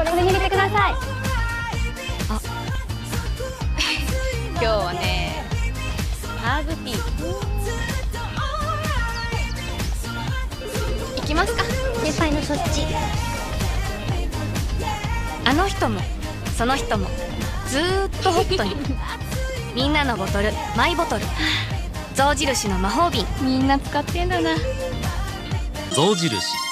これに入れてください。あ今日はねハーブティーいきますか。 先輩のそっち。 あの人もその人もずーっとホットにみんなのボトルマイボトル象印の魔法瓶みんな使ってんだな。 象印